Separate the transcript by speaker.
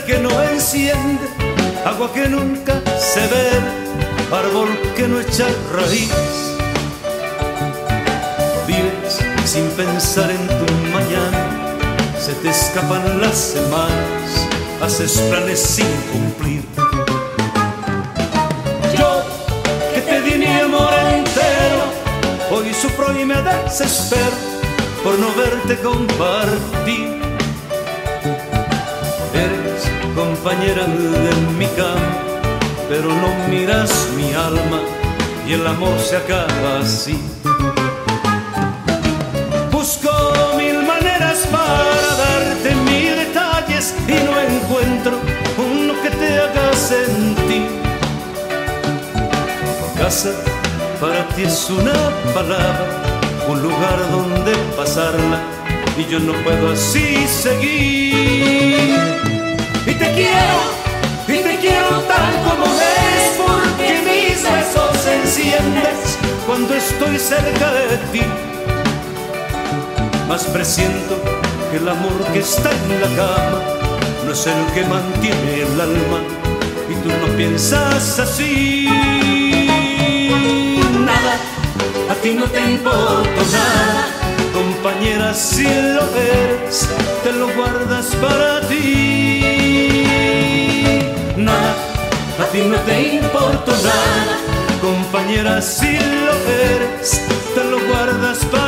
Speaker 1: que no enciende, agua que nunca se ve, árbol que no echa raíz. Vives sin pensar en tu mañana, se te escapan las semanas, haces planes sin cumplir. Yo, que te di mi amor entero, hoy sufro y me desespero por no verte compartir. Eres compañera de mi cama, pero no miras mi alma y el amor se acaba así. Busco mil maneras para darte mil detalles y no encuentro uno que te haga sentir. Casa para ti es una palabra, un lugar donde pasarla, y yo no puedo así seguir. Y te quiero tal como es, porque mis besos enciendes cuando estoy cerca de ti. Mas presiento que el amor que está en la cama no es el que mantiene el alma, y tú no piensas así. Nada, a ti no te importa nada, compañera, si lo eres, te lo guardas para ti. Nada, a ti no te importa nada, compañera, si lo eres, te lo guardas para ti.